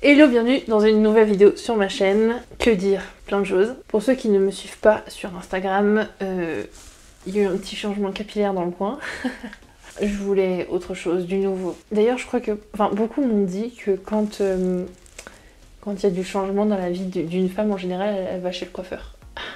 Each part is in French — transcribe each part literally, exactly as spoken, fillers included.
Hello, bienvenue dans une nouvelle vidéo sur ma chaîne. Que dire? Plein de choses. Pour ceux qui ne me suivent pas sur Instagram, euh, il y a eu un petit changement capillaire dans le coin. Je voulais autre chose, du nouveau. D'ailleurs, je crois que... Enfin, beaucoup m'ont dit que quand euh, quand il y a du changement dans la vie d'une femme, en général, elle, elle va chez le coiffeur.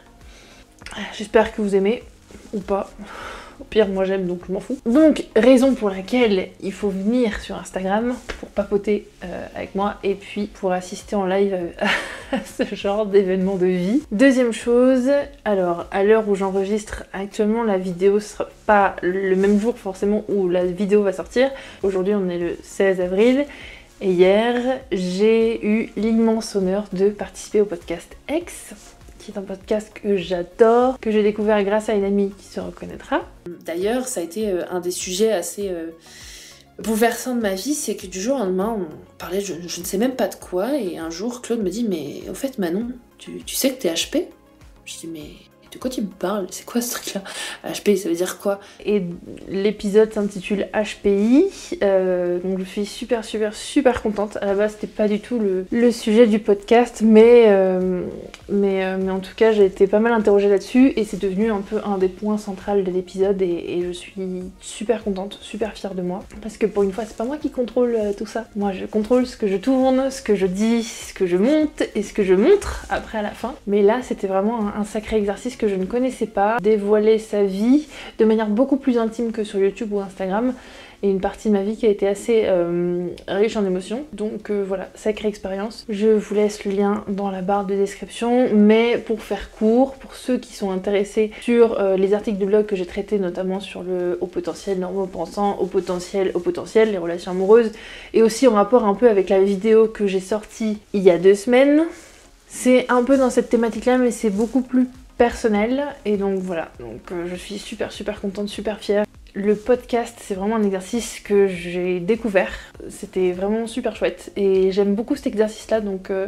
J'espère que vous aimez, ou pas. Au pire, moi j'aime, donc je m'en fous. Donc, raison pour laquelle il faut venir sur Instagram pour papoter euh, avec moi et puis pour assister en live à ce genre d'événement de vie. Deuxième chose, alors à l'heure où j'enregistre actuellement, la vidéo sera pas le même jour forcément où la vidéo va sortir. Aujourd'hui, on est le seize avril. Et hier, j'ai eu l'immense honneur de participer au podcast X, qui est un podcast que j'adore, que j'ai découvert grâce à une amie qui se reconnaîtra. D'ailleurs, ça a été euh, un des sujets assez euh, bouleversants de ma vie, c'est que du jour au lendemain, on parlait, je, je ne sais même pas de quoi, et un jour, Claude me dit « Mais au fait, Manon, tu, tu sais que t'es H P ?» Je dis « Mais de quoi tu me parles? C'est quoi ce truc-là? H P I, ça veut dire quoi ?» Et l'épisode s'intitule H P I, euh, donc je suis super super super contente. À la base, c'était pas du tout le, le sujet du podcast, mais, euh, mais, euh, mais en tout cas, j'ai été pas mal interrogée là-dessus, et c'est devenu un peu un des points centraux de l'épisode, et, et je suis super contente, super fière de moi, parce que pour une fois, c'est pas moi qui contrôle euh, tout ça. Moi, je contrôle ce que je tourne, ce que je dis, ce que je monte, et ce que je montre après à la fin. Mais là, c'était vraiment un, un sacré exercice que je ne connaissais pas, dévoiler sa vie de manière beaucoup plus intime que sur YouTube ou Instagram, et une partie de ma vie qui a été assez euh, riche en émotions. Donc euh, voilà, sacrée expérience. Je vous laisse le lien dans la barre de description, mais pour faire court, pour ceux qui sont intéressés sur euh, les articles de blog que j'ai traités, notamment sur le haut potentiel, normaux-pensant, haut potentiel, haut potentiel, les relations amoureuses, et aussi en rapport un peu avec la vidéo que j'ai sortie il y a deux semaines, c'est un peu dans cette thématique-là, mais c'est beaucoup plus personnel, et donc voilà, donc euh, je suis super super contente, super fière. Le podcast, c'est vraiment un exercice que j'ai découvert, c'était vraiment super chouette, et j'aime beaucoup cet exercice-là, donc euh,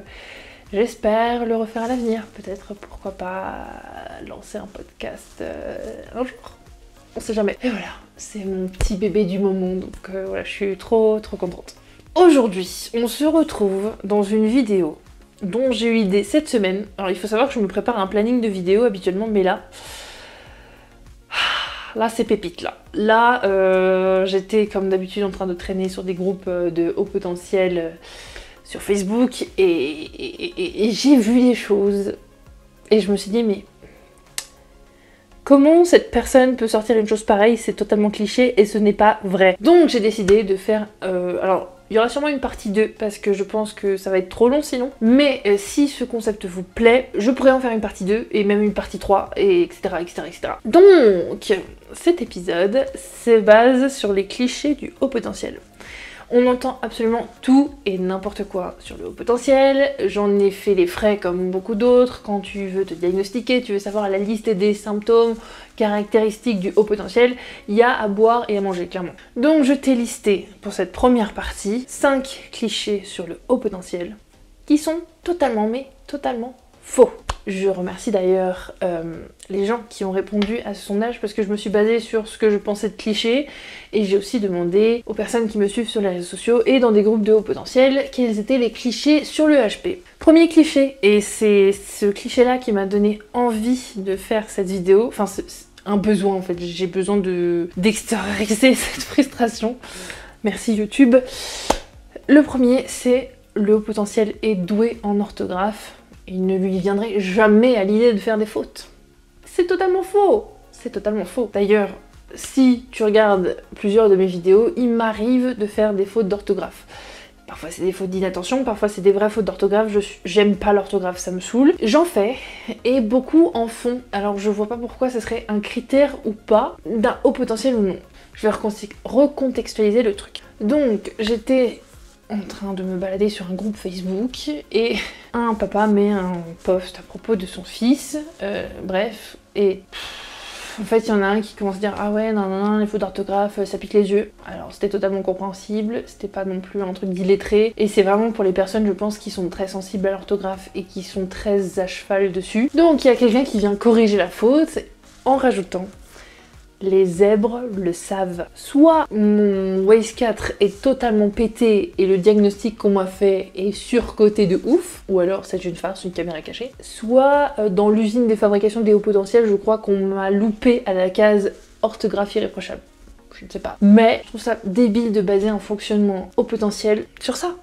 j'espère le refaire à l'avenir, peut-être, pourquoi pas lancer un podcast euh, un jour, on sait jamais. Et voilà, c'est mon petit bébé du moment, donc euh, voilà, je suis trop trop contente. Aujourd'hui, on se retrouve dans une vidéo dont j'ai eu l'idée cette semaine. Alors il faut savoir que je me prépare un planning de vidéos habituellement, mais là, là c'est pépite là. Là, euh, j'étais comme d'habitude en train de traîner sur des groupes de haut potentiel euh, sur Facebook, et, et, et, et j'ai vu des choses, et je me suis dit mais comment cette personne peut sortir une chose pareille? C'est totalement cliché et ce n'est pas vrai. Donc j'ai décidé de faire... Euh, alors, il y aura sûrement une partie deux parce que je pense que ça va être trop long sinon. Mais euh, si ce concept vous plaît, je pourrais en faire une partie deux et même une partie trois, et etc, etc, et cetera. Donc, cet épisode se base sur les clichés du haut potentiel. On entend absolument tout et n'importe quoi sur le haut potentiel. J'en ai fait les frais comme beaucoup d'autres. Quand tu veux te diagnostiquer, tu veux savoir la liste des symptômes caractéristiques du haut potentiel, il y a à boire et à manger, clairement. Donc je t'ai listé pour cette première partie cinq clichés sur le haut potentiel qui sont totalement, mais totalement faux. Je remercie d'ailleurs euh, les gens qui ont répondu à ce sondage, parce que je me suis basée sur ce que je pensais de clichés, et j'ai aussi demandé aux personnes qui me suivent sur les réseaux sociaux et dans des groupes de haut potentiel quels étaient les clichés sur le H P. Premier cliché, et c'est ce cliché là qui m'a donné envie de faire cette vidéo, enfin c'est un besoin en fait, j'ai besoin de d'extérioriser cette frustration. Merci YouTube. Le premier, c'est le haut potentiel est doué en orthographe. Il ne lui viendrait jamais à l'idée de faire des fautes. C'est totalement faux. C'est totalement faux. D'ailleurs, si tu regardes plusieurs de mes vidéos, il m'arrive de faire des fautes d'orthographe. Parfois c'est des fautes d'inattention, parfois c'est des vraies fautes d'orthographe, je j'aime pas l'orthographe, ça me saoule. J'en fais, et beaucoup en font, alors je vois pas pourquoi ce serait un critère ou pas d'un haut potentiel ou non. Je vais recontextualiser le truc. Donc, j'étais en train de me balader sur un groupe Facebook, et un papa met un post à propos de son fils, euh, bref, et pff, en fait il y en a un qui commence à dire ah ouais non non non les fautes d'orthographe ça pique les yeux. Alors c'était totalement compréhensible, c'était pas non plus un truc d'illettré, et c'est vraiment pour les personnes je pense qui sont très sensibles à l'orthographe et qui sont très à cheval dessus. Donc il y a quelqu'un qui vient corriger la faute en rajoutant les zèbres le savent. Soit mon Waze quatre est totalement pété et le diagnostic qu'on m'a fait est surcoté de ouf, ou alors c'est une farce, une caméra cachée. Soit euh, dans l'usine de fabrication des hauts potentiels, je crois qu'on m'a loupé à la case orthographie irréprochable. Je ne sais pas. Mais je trouve ça débile de baser un fonctionnement haut potentiel sur ça.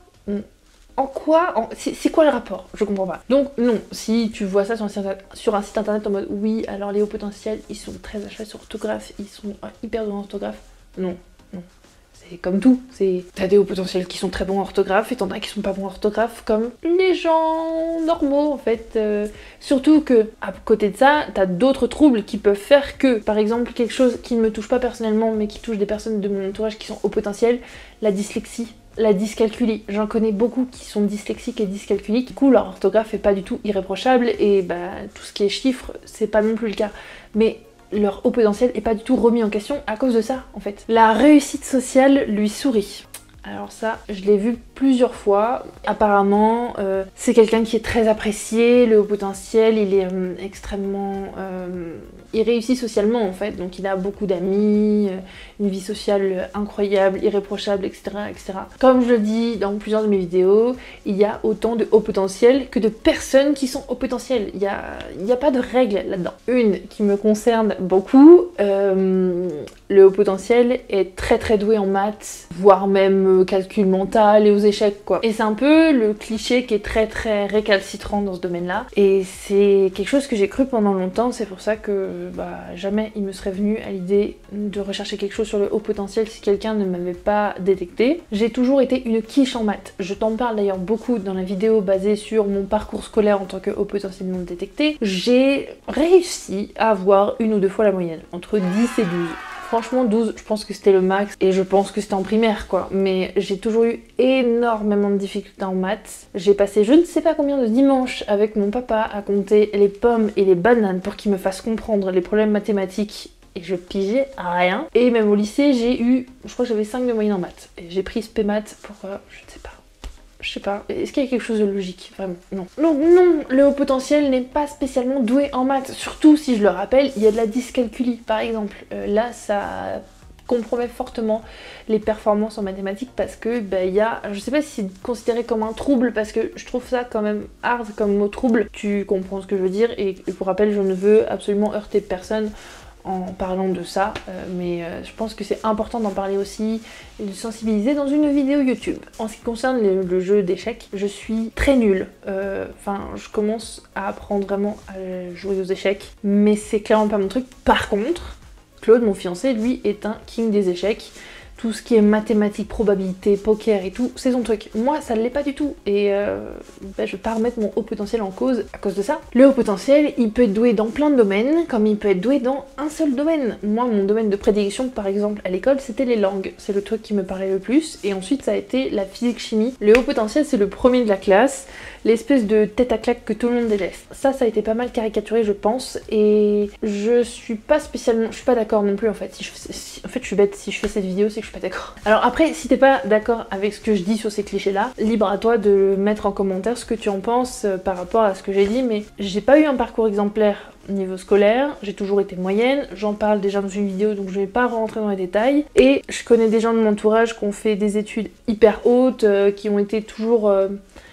En quoi en... C'est quoi le rapport? Je comprends pas. Donc non, si tu vois ça sur un, site, sur un site internet en mode oui, alors les hauts potentiels, ils sont très à cheval sur orthographe, ils sont hyper bons en orthographe. Non, non. C'est comme tout. T'as des hauts potentiels qui sont très bons en orthographe et t'en as qui sont pas bons en orthographe, comme les gens normaux en fait. Euh, surtout que, à côté de ça, t'as d'autres troubles qui peuvent faire que, par exemple, quelque chose qui ne me touche pas personnellement mais qui touche des personnes de mon entourage qui sont hauts potentiels, la dyslexie. La dyscalculie, j'en connais beaucoup qui sont dyslexiques et dyscalculiques, du coup leur orthographe est pas du tout irréprochable et bah tout ce qui est chiffres c'est pas non plus le cas. Mais leur haut potentiel est pas du tout remis en question à cause de ça en fait. La réussite sociale lui sourit. Alors ça, je l'ai vu plusieurs fois. Apparemment, euh, c'est quelqu'un qui est très apprécié, le haut potentiel, il est euh, extrêmement... Euh, il réussit socialement en fait, donc il a beaucoup d'amis, euh, une vie sociale incroyable, irréprochable, et cetera, et cetera. Comme je le dis dans plusieurs de mes vidéos, il y a autant de haut potentiel que de personnes qui sont haut potentiel. Il n'y a, il y a pas de règle là-dedans. Une qui me concerne beaucoup, euh, le haut potentiel est très très doué en maths, voire même calcul mental et aux échecs quoi. Et c'est un peu le cliché qui est très très récalcitrant dans ce domaine-là. Et c'est quelque chose que j'ai cru pendant longtemps, c'est pour ça que bah, jamais il me serait venu à l'idée de rechercher quelque chose sur le haut potentiel si quelqu'un ne m'avait pas détecté. J'ai toujours été une quiche en maths. Je t'en parle d'ailleurs beaucoup dans la vidéo basée sur mon parcours scolaire en tant que haut potentiel non détecté. J'ai réussi à avoir une ou deux fois la moyenne, entre dix et douze. Franchement douze, je pense que c'était le max et je pense que c'était en primaire quoi. Mais j'ai toujours eu énormément de difficultés en maths. J'ai passé je ne sais pas combien de dimanches avec mon papa à compter les pommes et les bananes pour qu'il me fasse comprendre les problèmes mathématiques et je pigeais rien. Et même au lycée, j'ai eu, je crois que j'avais cinq de moyenne en maths. Et j'ai pris spé maths, pourquoi? Je ne sais pas. Je sais pas, est-ce qu'il y a quelque chose de logique? Vraiment, non. Donc non, le haut potentiel n'est pas spécialement doué en maths. Surtout, si je le rappelle, il y a de la dyscalculie, par exemple. Euh, là, ça compromet fortement les performances en mathématiques parce que bah, il y a, je sais pas si c'est considéré comme un trouble parce que je trouve ça quand même hard comme mot trouble. Tu comprends ce que je veux dire et, et pour rappel, je ne veux absolument heurter personne en parlant de ça, euh, mais euh, je pense que c'est important d'en parler aussi et de sensibiliser dans une vidéo YouTube. En ce qui concerne le, le jeu d'échecs, je suis très nulle. Enfin, euh, je commence à apprendre vraiment à jouer aux échecs, mais c'est clairement pas mon truc. Par contre, Claude, mon fiancé, lui, est un king des échecs. Tout ce qui est mathématiques, probabilité, poker et tout, c'est son truc. Moi, ça ne l'est pas du tout. Et euh, bah, je vais pas remettre mon haut potentiel en cause à cause de ça. Le haut potentiel, il peut être doué dans plein de domaines, comme il peut être doué dans un seul domaine. Moi, mon domaine de prédilection, par exemple, à l'école, c'était les langues. C'est le truc qui me parlait le plus. Et ensuite, ça a été la physique-chimie. Le haut potentiel, c'est le premier de la classe. L'espèce de tête à claque que tout le monde déteste. Ça, ça a été pas mal caricaturé, je pense. Et je suis pas spécialement... Je suis pas d'accord non plus, en fait. Si je... si... En fait, je suis bête. Si je fais cette vidéo, c'est que je suis pas d'accord. Alors après, si t'es pas d'accord avec ce que je dis sur ces clichés-là, libre à toi de mettre en commentaire ce que tu en penses euh, par rapport à ce que j'ai dit, mais j'ai pas eu un parcours exemplaire niveau scolaire, j'ai toujours été moyenne, j'en parle déjà dans une vidéo donc je vais pas rentrer dans les détails, et je connais des gens de mon entourage qui ont fait des études hyper hautes, euh, qui ont été toujours euh,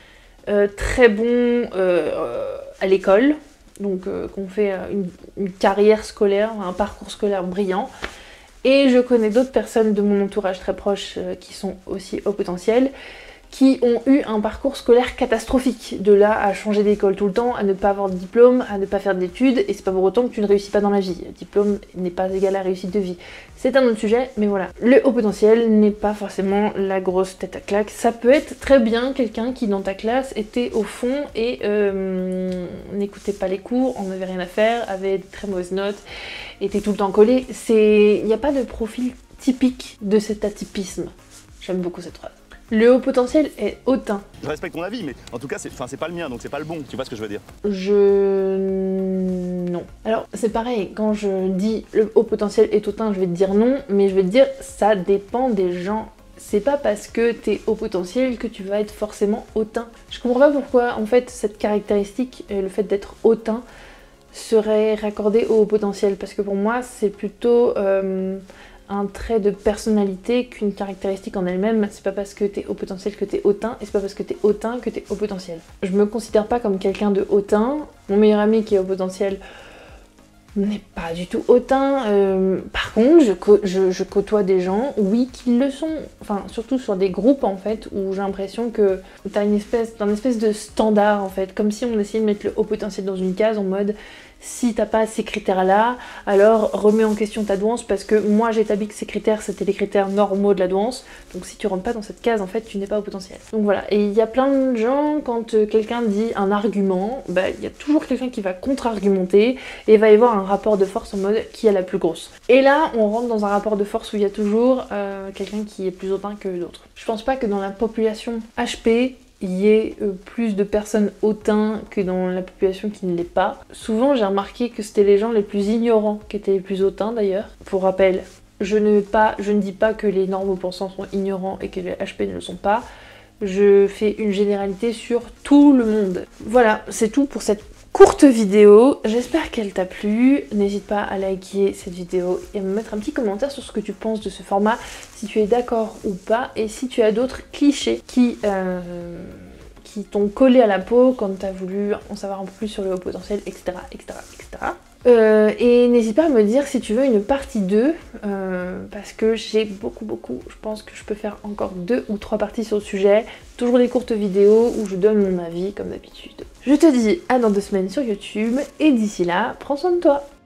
euh, très bons euh, à l'école, donc euh, qui ont fait euh, une, une carrière scolaire, un parcours scolaire brillant. Et je connais d'autres personnes de mon entourage très proche euh, qui sont aussi au potentiel, qui ont eu un parcours scolaire catastrophique. De là à changer d'école tout le temps, à ne pas avoir de diplôme, à ne pas faire d'études, et c'est pas pour autant que tu ne réussis pas dans la vie. Le diplôme n'est pas égal à la réussite de vie. C'est un autre sujet, mais voilà. Le haut potentiel n'est pas forcément la grosse tête à claque. Ça peut être très bien quelqu'un qui dans ta classe était au fond et euh, n'écoutait pas les cours, en avait rien à faire, avait de très mauvaises notes, était tout le temps collé. Il n'y a pas de profil typique de cet atypisme. J'aime beaucoup cette phrase. Le haut potentiel est hautain. Je respecte ton avis, mais en tout cas, c'est pas le mien, donc c'est pas le bon. Tu vois ce que je veux dire? Je... non. Alors, c'est pareil, quand je dis le haut potentiel est hautain, je vais te dire non, mais je vais te dire ça dépend des gens. C'est pas parce que t'es haut potentiel que tu vas être forcément hautain. Je comprends pas pourquoi, en fait, cette caractéristique, le fait d'être hautain, serait raccordé au haut potentiel, parce que pour moi c'est plutôt euh, un trait de personnalité qu'une caractéristique en elle-même. C'est pas parce que t'es haut potentiel que t'es hautain, et c'est pas parce que t'es hautain que t'es haut potentiel. Je me considère pas comme quelqu'un de hautain. Mon meilleur ami qui est haut potentiel n'est pas du tout hautain. Euh, par contre, je, co je, je côtoie des gens, oui, qui le sont. Enfin, surtout sur des groupes, en fait, où j'ai l'impression que t'as une espèce, une espèce de standard, en fait. Comme si on essayait de mettre le haut potentiel dans une case, en mode... Si t'as pas ces critères-là, alors remets en question ta douance, parce que moi j'ai établi que ces critères c'était les critères normaux de la douance, donc si tu rentres pas dans cette case, en fait tu n'es pas au potentiel. Donc voilà, et il y a plein de gens, quand euh, quelqu'un dit un argument, bah il y a toujours quelqu'un qui va contre-argumenter, et va y avoir un rapport de force en mode qui a la plus grosse. Et là on rentre dans un rapport de force où il y a toujours euh, quelqu'un qui est plus hautain que d'autres. Je pense pas que dans la population H P, il y ait euh, plus de personnes hautains que dans la population qui ne l'est pas. Souvent j'ai remarqué que c'était les gens les plus ignorants qui étaient les plus hautains d'ailleurs. Pour rappel, je ne, pas, je ne dis pas que les normaux pensants sont ignorants et que les H P ne le sont pas. Je fais une généralité sur tout le monde. Voilà, c'est tout pour cette courte vidéo. J'espère qu'elle t'a plu. N'hésite pas à liker cette vidéo et à me mettre un petit commentaire sur ce que tu penses de ce format, si tu es d'accord ou pas, et si tu as d'autres clichés qui, euh, qui t'ont collé à la peau quand tu as voulu en savoir un peu plus sur le haut potentiel, et cetera et cetera et cetera. Euh, et n'hésite pas à me dire si tu veux une partie deux, euh, parce que j'ai beaucoup beaucoup, je pense que je peux faire encore deux ou trois parties sur le sujet, toujours des courtes vidéos où je donne mon avis comme d'habitude. Je te dis à dans deux semaines sur YouTube, et d'ici là, prends soin de toi.